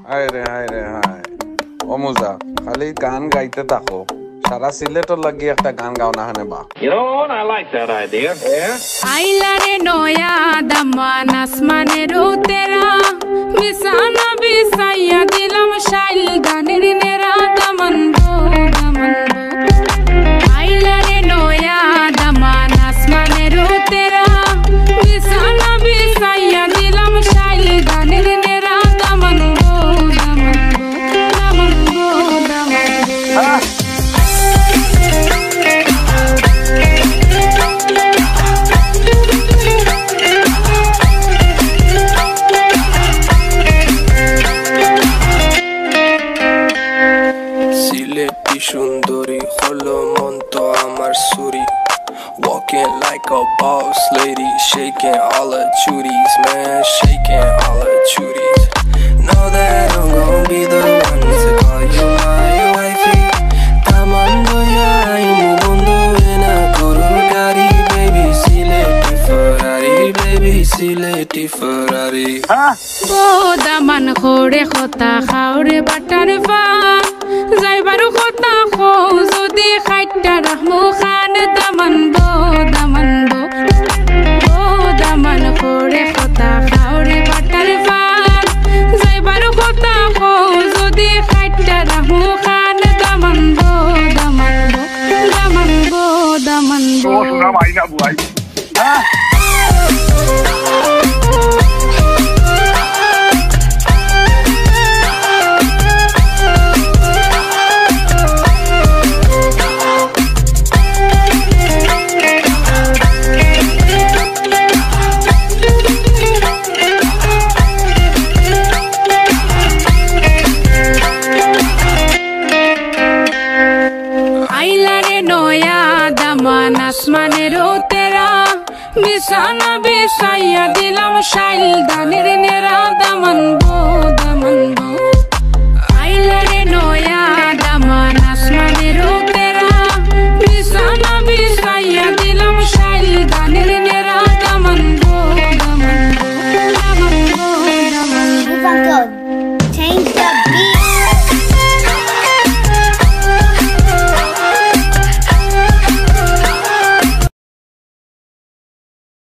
হায় রে হায় রে হায় অমুজা খালি গান গাইতে থাকো সারা সিলেটর লাগি একটা গান গাও না হানে বা You know what? I like that idea. Yeah. আইলারে নয়া দামান আসমানের উতেরা বিছানা বিছাইয়া দিলাম শাইল গানের নেরা দামান গো দামান আইলারে নয়া দামান আসমানের উতেরা বিছানা বিছাইয়া দিলাম শাইল গানের নেরা দামান গো দামান দামান গো দামান সুন্দরী হলো মন তো আমার সুরি walking like a boss lady shaking all her chuties man shaking all her chuties know that I'm gonna be the one to call you my wifey tamando ya imu bondo ena gurur gari baby sileti ferrari O Daman খোড়ে খতা খাওরে butter পা যাইবারু কথা খো যদি খাইটা রহমু খান দামান বো ও দামান খোড়ে খতা খাওরে butter পা যাইবারু কথা খো যদি খাইটা রহমু খান দামান বো দামান বো শোনা মাইনা বুয়াই আসমানের উতেরা বিছানা বিছাইয়া দিলাম শাইল দানের নেরা দামান গো